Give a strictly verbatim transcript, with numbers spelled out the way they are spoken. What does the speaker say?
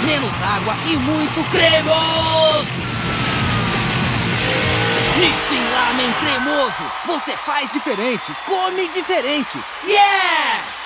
menos água e muito cremoso! Nissin Lamen cremoso! Você faz diferente, come diferente! Yeah!